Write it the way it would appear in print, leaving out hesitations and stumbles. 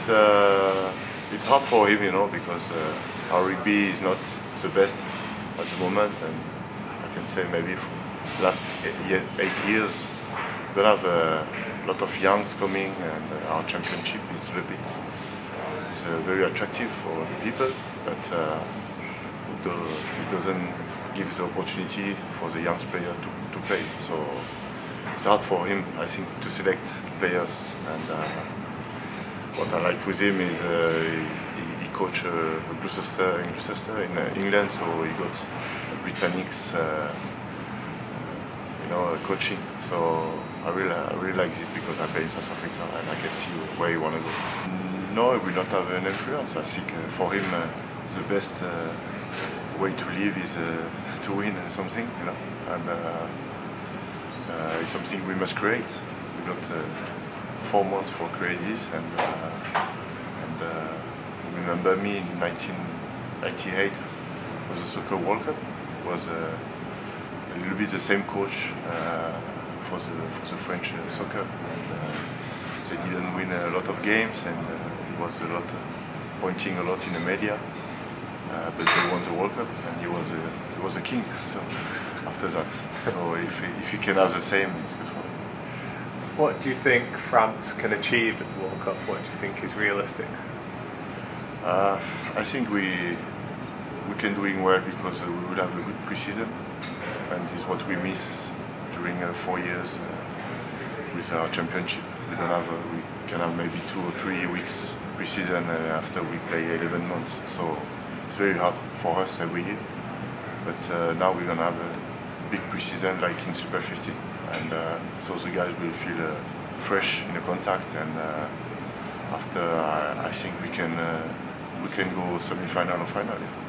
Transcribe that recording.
it's hard for him, you know, because our rugby is not the best at the moment, and I can say maybe for last 8 years we don't have a lot of youngs coming, and our championship is a little bit very attractive for the people, but it doesn't give the opportunity for the young player to play. So it's hard for him, I think, to select players. And what I like with him is he coached Gloucester in England, so he got Britannics, coaching. So I really like this because I play in South Africa and I can see where he want to go. No, he will not have an influence. I think for him the best way to live is to win something, you know, and it's something we must create. We got 4 months for create this, and remember me in 1998 was the Soccer World Cup. It was a little bit the same coach for the French soccer. And, they didn't win a lot of games, and it was a lot pointing a lot in the media. But they won the World Cup, and he was a king. So after that, so if he can have the same, it's good for him. What do you think France can achieve at the World Cup? What do you think is realistic? I think we can doing well because we will have a good pre-season, and this is what we miss during 4 years with our championship. We can have maybe 2 or 3 weeks pre-season after we play 11 months. So it's very hard for us every year. But now we're gonna have a big pre-season like in Super 50, and so the guys will feel fresh in the contact, and after I think we can go semi-final or final.